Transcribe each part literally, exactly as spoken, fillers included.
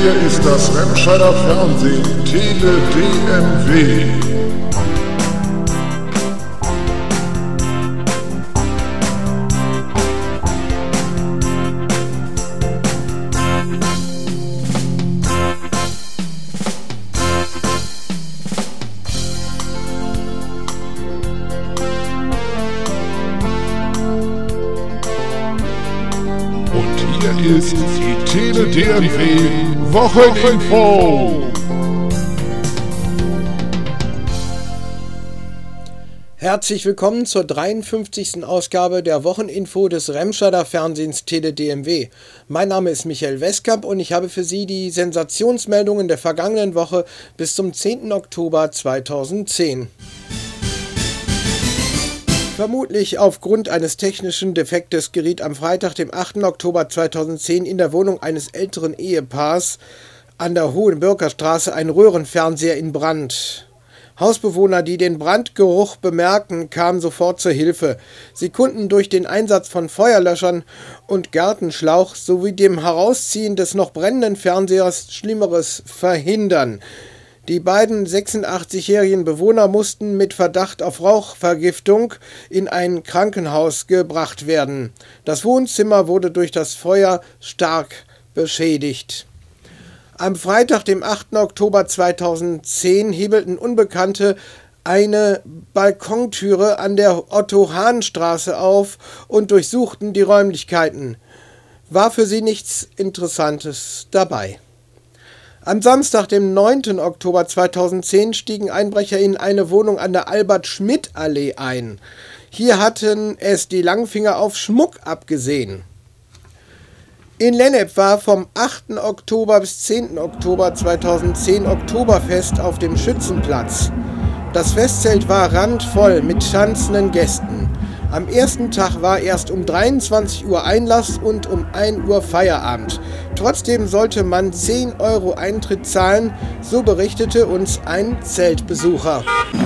Hier ist das Remscheider Fernsehen, Tele D M W. Hier ist die Tele D M W Wocheninfo. Herzlich willkommen zur dreiundfünfzigsten Ausgabe der Wocheninfo des Remscheider Fernsehens Tele D M W. Mein Name ist Michael Westkamp und ich habe für Sie die Sensationsmeldungen der vergangenen Woche bis zum zehnten Oktober zweitausendzehn. Vermutlich aufgrund eines technischen Defektes geriet am Freitag, dem achten Oktober zweitausendzehn, in der Wohnung eines älteren Ehepaars an der Hohenbürger Straße ein Röhrenfernseher in Brand. Hausbewohner, die den Brandgeruch bemerkten, kamen sofort zur Hilfe. Sie konnten durch den Einsatz von Feuerlöschern und Gartenschlauch sowie dem Herausziehen des noch brennenden Fernsehers Schlimmeres verhindern. Die beiden sechsundachtzigjährigen Bewohner mussten mit Verdacht auf Rauchvergiftung in ein Krankenhaus gebracht werden. Das Wohnzimmer wurde durch das Feuer stark beschädigt. Am Freitag, dem achten Oktober zweitausendzehn, hebelten Unbekannte eine Balkontüre an der Otto-Hahn-Straße auf und durchsuchten die Räumlichkeiten. War für sie nichts Interessantes dabei. Am Samstag, dem neunten Oktober zweitausendzehn, stiegen Einbrecher in eine Wohnung an der Albert-Schmidt-Allee ein. Hier hatten es die Langfinger auf Schmuck abgesehen. In Lennep war vom achten Oktober bis zehnten Oktober zweitausendzehn Oktoberfest auf dem Schützenplatz. Das Festzelt war randvoll mit tanzenden Gästen. Am ersten Tag war erst um dreiundzwanzig Uhr Einlass und um ein Uhr Feierabend. Trotzdem sollte man zehn Euro Eintritt zahlen, so berichtete uns ein Zeltbesucher.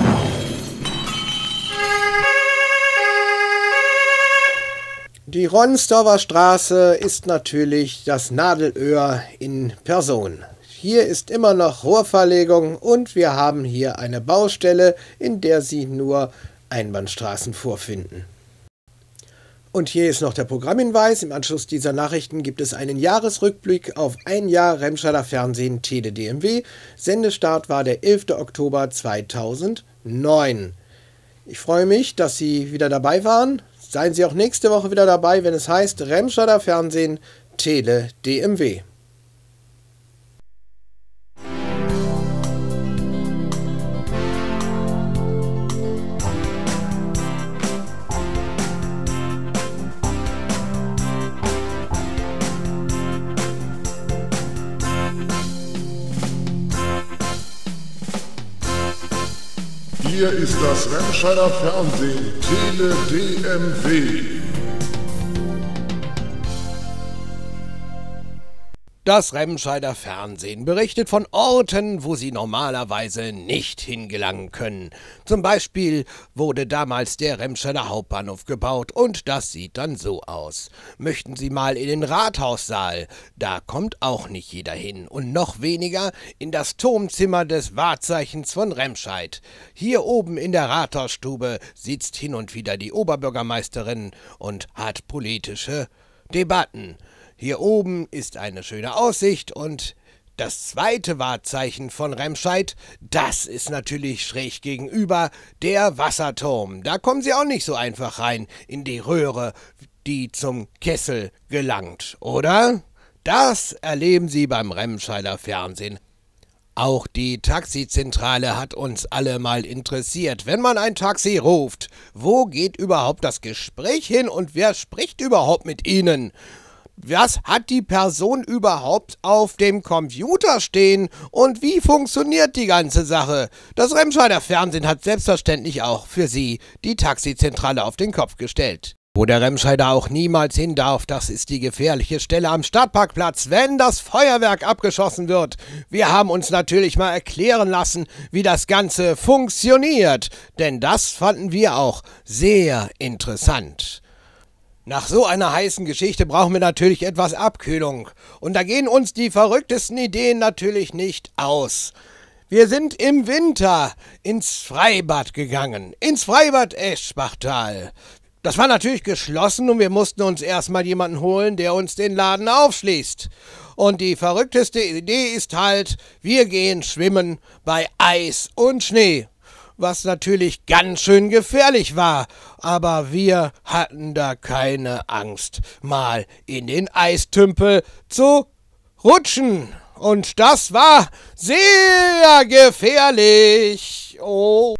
Die Ronsdorfer Straße ist natürlich das Nadelöhr in Person. Hier ist immer noch Rohrverlegung und wir haben hier eine Baustelle, in der Sie nur Einbahnstraßen vorfinden. Und hier ist noch der Programmhinweis. Im Anschluss dieser Nachrichten gibt es einen Jahresrückblick auf ein Jahr Remscheider Fernsehen Tele D M W. Sendestart war der elfte Oktober zweitausendneun. Ich freue mich, dass Sie wieder dabei waren. Seien Sie auch nächste Woche wieder dabei, wenn es heißt Remscheider Fernsehen Tele D M W. Hier ist das Remscheider Fernsehen, Tele D M W. Das Remscheider Fernsehen berichtet von Orten, wo Sie normalerweise nicht hingelangen können. Zum Beispiel wurde damals der Remscheider Hauptbahnhof gebaut und das sieht dann so aus. Möchten Sie mal in den Rathaussaal? Da kommt auch nicht jeder hin und noch weniger in das Turmzimmer des Wahrzeichens von Remscheid. Hier oben in der Rathausstube sitzt hin und wieder die Oberbürgermeisterin und hat politische Debatten. Hier oben ist eine schöne Aussicht und das zweite Wahrzeichen von Remscheid, das ist natürlich schräg gegenüber der Wasserturm. Da kommen Sie auch nicht so einfach rein in die Röhre, die zum Kessel gelangt, oder? Das erleben Sie beim Remscheider Fernsehen. Auch die Taxizentrale hat uns alle mal interessiert. Wenn man ein Taxi ruft, wo geht überhaupt das Gespräch hin und wer spricht überhaupt mit Ihnen? Was hat die Person überhaupt auf dem Computer stehen und wie funktioniert die ganze Sache? Das Remscheider Fernsehen hat selbstverständlich auch für Sie die Taxizentrale auf den Kopf gestellt. Wo der Remscheider auch niemals hin darf, das ist die gefährliche Stelle am Stadtparkplatz, wenn das Feuerwerk abgeschossen wird. Wir haben uns natürlich mal erklären lassen, wie das Ganze funktioniert, denn das fanden wir auch sehr interessant. Nach so einer heißen Geschichte brauchen wir natürlich etwas Abkühlung. Und da gehen uns die verrücktesten Ideen natürlich nicht aus. Wir sind im Winter ins Freibad gegangen, ins Freibad Eschbachtal. Das war natürlich geschlossen und wir mussten uns erstmal jemanden holen, der uns den Laden aufschließt. Und die verrückteste Idee ist halt, wir gehen schwimmen bei Eis und Schnee. Was natürlich ganz schön gefährlich war, aber wir hatten da keine Angst, mal in den Eistümpel zu rutschen. Und das war sehr gefährlich. Oh.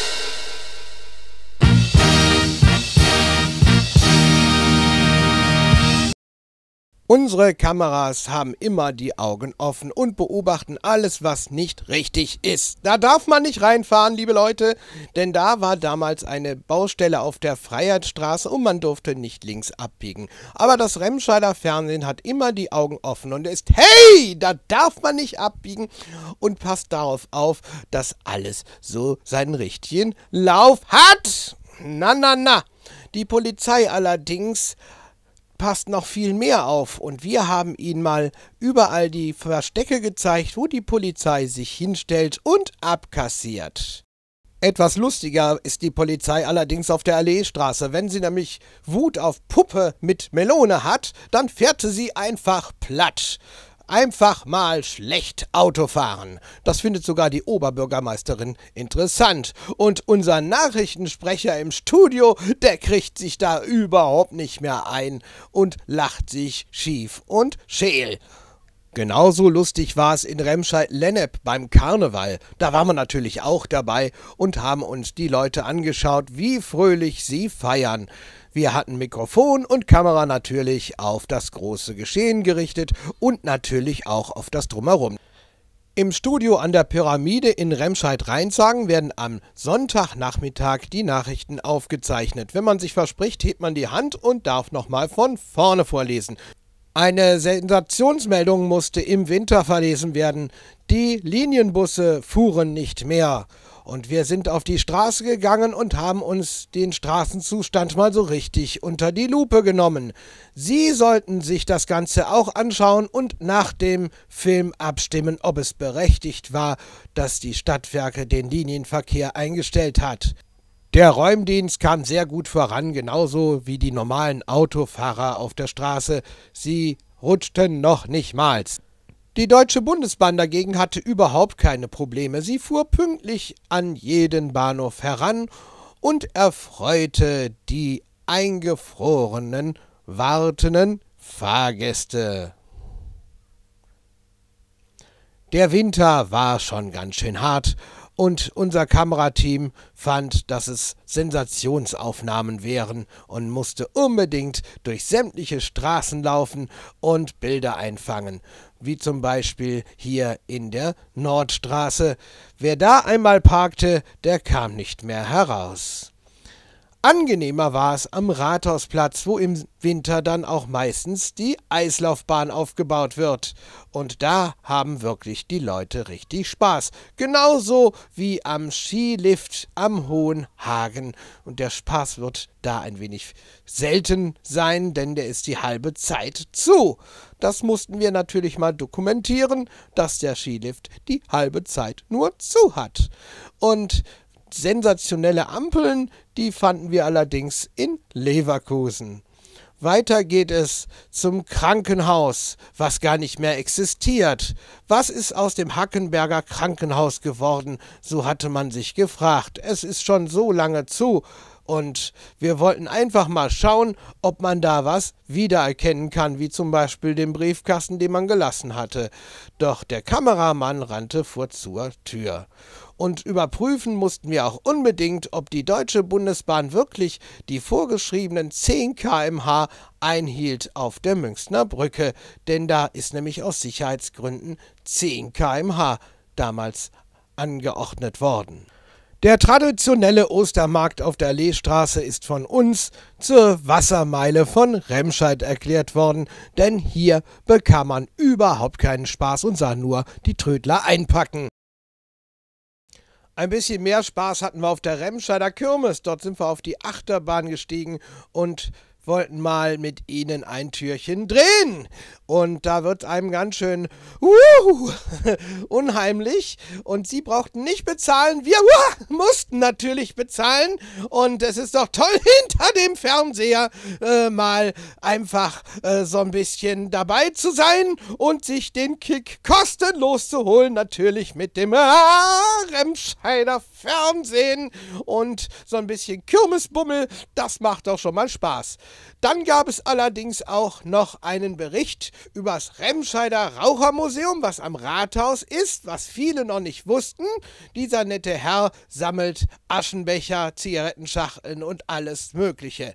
Unsere Kameras haben immer die Augen offen und beobachten alles, was nicht richtig ist. Da darf man nicht reinfahren, liebe Leute, denn da war damals eine Baustelle auf der Freiheitsstraße und man durfte nicht links abbiegen. Aber das Remscheider Fernsehen hat immer die Augen offen und ist, hey, da darf man nicht abbiegen und passt darauf auf, dass alles so seinen richtigen Lauf hat. Na, na, na. Die Polizei allerdings passt noch viel mehr auf und wir haben Ihnen mal überall die Verstecke gezeigt, wo die Polizei sich hinstellt und abkassiert. Etwas lustiger ist die Polizei allerdings auf der Alleestraße. Wenn sie nämlich Wut auf Puppe mit Melone hat, dann fährt sie sie einfach platt. Einfach mal schlecht Auto fahren. Das findet sogar die Oberbürgermeisterin interessant. Und unser Nachrichtensprecher im Studio, der kriegt sich da überhaupt nicht mehr ein und lacht sich schief und scheel. Genauso lustig war es in Remscheid-Lennep beim Karneval. Da waren wir natürlich auch dabei und haben uns die Leute angeschaut, wie fröhlich sie feiern. Wir hatten Mikrofon und Kamera natürlich auf das große Geschehen gerichtet und natürlich auch auf das Drumherum. Im Studio an der Pyramide in Remscheid-Rheinsagen werden am Sonntagnachmittag die Nachrichten aufgezeichnet. Wenn man sich verspricht, hebt man die Hand und darf nochmal von vorne vorlesen. Eine Sensationsmeldung musste im Winter verlesen werden. Die Linienbusse fuhren nicht mehr. Und wir sind auf die Straße gegangen und haben uns den Straßenzustand mal so richtig unter die Lupe genommen. Sie sollten sich das Ganze auch anschauen und nach dem Film abstimmen, ob es berechtigt war, dass die Stadtwerke den Linienverkehr eingestellt hat. Der Räumdienst kam sehr gut voran, genauso wie die normalen Autofahrer auf der Straße. Sie rutschten noch nicht mal. Die Deutsche Bundesbahn dagegen hatte überhaupt keine Probleme. Sie fuhr pünktlich an jeden Bahnhof heran und erfreute die eingefrorenen, wartenden Fahrgäste. Der Winter war schon ganz schön hart und unser Kamerateam fand, dass es Sensationsaufnahmen wären und musste unbedingt durch sämtliche Straßen laufen und Bilder einfangen. Wie zum Beispiel hier in der Nordstraße. Wer da einmal parkte, der kam nicht mehr heraus. Angenehmer war es am Rathausplatz, wo im Winter dann auch meistens die Eislaufbahn aufgebaut wird. Und da haben wirklich die Leute richtig Spaß. Genauso wie am Skilift am Hohen Hagen. Und der Spaß wird da ein wenig selten sein, denn der ist die halbe Zeit zu. Das mussten wir natürlich mal dokumentieren, dass der Skilift die halbe Zeit nur zu hat. Und sensationelle Ampeln, die fanden wir allerdings in Leverkusen. Weiter geht es zum Krankenhaus, was gar nicht mehr existiert. Was ist aus dem Hackenberger Krankenhaus geworden? So hatte man sich gefragt. Es ist schon so lange zu. Und wir wollten einfach mal schauen, ob man da was wiedererkennen kann, wie zum Beispiel den Briefkasten, den man gelassen hatte. Doch der Kameramann rannte vor zur Tür. Und überprüfen mussten wir auch unbedingt, ob die Deutsche Bundesbahn wirklich die vorgeschriebenen zehn Kilometer pro Stunde einhielt auf der Münchner Brücke. Denn da ist nämlich aus Sicherheitsgründen zehn Kilometer pro Stunde damals angeordnet worden. Der traditionelle Ostermarkt auf der Alleestraße ist von uns zur Wassermeile von Remscheid erklärt worden, denn hier bekam man überhaupt keinen Spaß und sah nur die Trödler einpacken. Ein bisschen mehr Spaß hatten wir auf der Remscheider Kirmes. Dort sind wir auf die Achterbahn gestiegen und wollten mal mit Ihnen ein Türchen drehen. Und da wird einem ganz schön uh, unheimlich. Und Sie brauchten nicht bezahlen. Wir uh, mussten natürlich bezahlen. Und es ist doch toll, hinter dem Fernseher äh, mal einfach äh, so ein bisschen dabei zu sein und sich den Kick kostenlos zu holen. Natürlich mit dem äh, Remscheider Fernsehen und so ein bisschen Kirmesbummel. Das macht doch schon mal Spaß. Dann gab es allerdings auch noch einen Bericht über das Remscheider Rauchermuseum, was am Rathaus ist, was viele noch nicht wussten. Dieser nette Herr sammelt Aschenbecher, Zigarettenschachteln und alles Mögliche.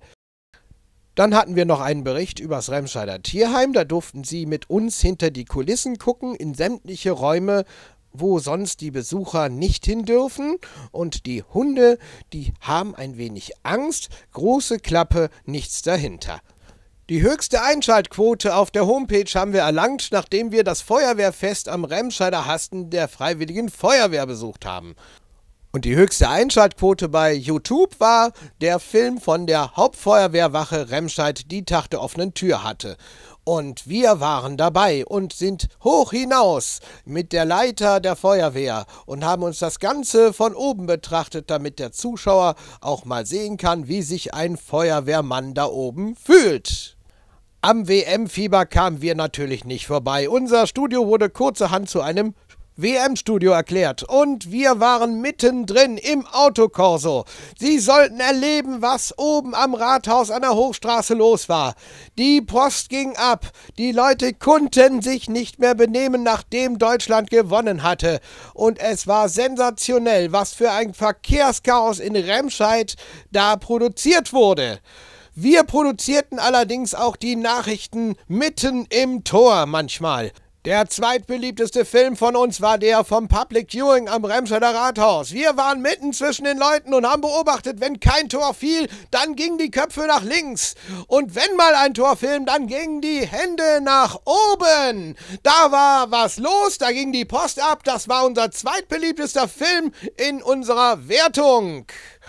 Dann hatten wir noch einen Bericht über das Remscheider Tierheim. Da durften Sie mit uns hinter die Kulissen gucken, in sämtliche Räume, wo sonst die Besucher nicht hin dürfen. Und die Hunde, die haben ein wenig Angst. Große Klappe, nichts dahinter. Die höchste Einschaltquote auf der Homepage haben wir erlangt, nachdem wir das Feuerwehrfest am Remscheider Hasten der Freiwilligen Feuerwehr besucht haben. Und die höchste Einschaltquote bei YouTube war der Film von der Hauptfeuerwehrwache Remscheid, die Tag der offenen Tür hatte. Und wir waren dabei und sind hoch hinaus mit der Leiter der Feuerwehr und haben uns das Ganze von oben betrachtet, damit der Zuschauer auch mal sehen kann, wie sich ein Feuerwehrmann da oben fühlt. Am W M-Fieber kamen wir natürlich nicht vorbei. Unser Studio wurde kurzerhand zu einem W M-Studio erklärt und wir waren mittendrin im Autokorso. Sie sollten erleben, was oben am Rathaus an der Hochstraße los war. Die Post ging ab, die Leute konnten sich nicht mehr benehmen, nachdem Deutschland gewonnen hatte. Und es war sensationell, was für ein Verkehrschaos in Remscheid da produziert wurde. Wir produzierten allerdings auch die Nachrichten mitten im Tor manchmal. Der zweitbeliebteste Film von uns war der vom Public Viewing am Remscheider Rathaus. Wir waren mitten zwischen den Leuten und haben beobachtet, wenn kein Tor fiel, dann gingen die Köpfe nach links. Und wenn mal ein Tor fiel, dann gingen die Hände nach oben. Da war was los, da ging die Post ab. Das war unser zweitbeliebtester Film in unserer Wertung.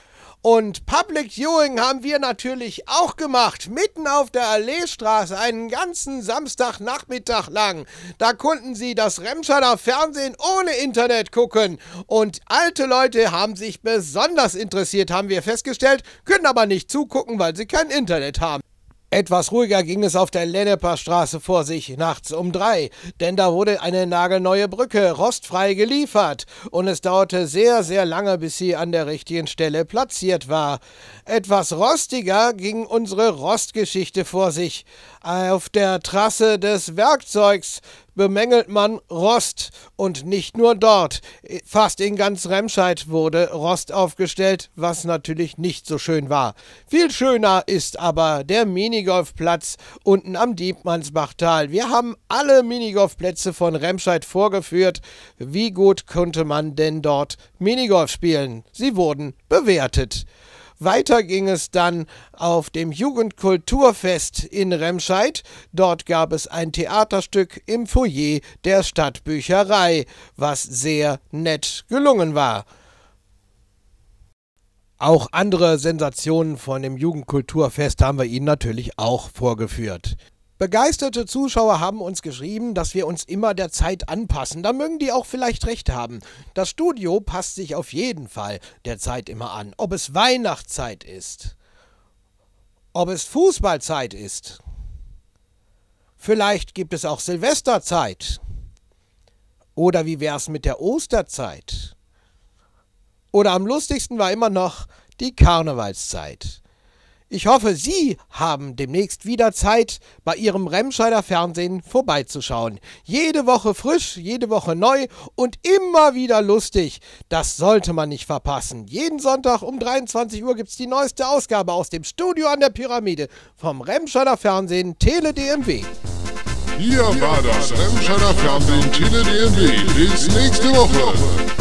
Und Public Viewing haben wir natürlich auch gemacht, mitten auf der Alleestraße, einen ganzen Samstagnachmittag lang. Da konnten Sie das Remscheider Fernsehen ohne Internet gucken. Und alte Leute haben sich besonders interessiert, haben wir festgestellt, können aber nicht zugucken, weil sie kein Internet haben. Etwas ruhiger ging es auf der Lenneperstraße vor sich, nachts um drei, denn da wurde eine nagelneue Brücke rostfrei geliefert und es dauerte sehr, sehr lange, bis sie an der richtigen Stelle platziert war. Etwas rostiger ging unsere Rostgeschichte vor sich. Auf der Trasse des Werkzeugs bemängelt man Rost und nicht nur dort. Fast in ganz Remscheid wurde Rost aufgestellt, was natürlich nicht so schön war. Viel schöner ist aber der Minigolfplatz unten am Diebmannsbachtal. Wir haben alle Minigolfplätze von Remscheid vorgeführt. Wie gut konnte man denn dort Minigolf spielen? Sie wurden bewertet. Weiter ging es dann auf dem Jugendkulturfest in Remscheid. Dort gab es ein Theaterstück im Foyer der Stadtbücherei, was sehr nett gelungen war. Auch andere Sensationen von dem Jugendkulturfest haben wir Ihnen natürlich auch vorgeführt. Begeisterte Zuschauer haben uns geschrieben, dass wir uns immer der Zeit anpassen. Da mögen die auch vielleicht recht haben. Das Studio passt sich auf jeden Fall der Zeit immer an. Ob es Weihnachtszeit ist, ob es Fußballzeit ist, vielleicht gibt es auch Silvesterzeit. Oder wie wär's mit der Osterzeit? Oder am lustigsten war immer noch die Karnevalszeit. Ich hoffe, Sie haben demnächst wieder Zeit, bei Ihrem Remscheider Fernsehen vorbeizuschauen. Jede Woche frisch, jede Woche neu und immer wieder lustig. Das sollte man nicht verpassen. Jeden Sonntag um dreiundzwanzig Uhr gibt es die neueste Ausgabe aus dem Studio an der Pyramide vom Remscheider Fernsehen Tele D M W. Hier war das Remscheider Fernsehen Tele D M W. Bis nächste Woche.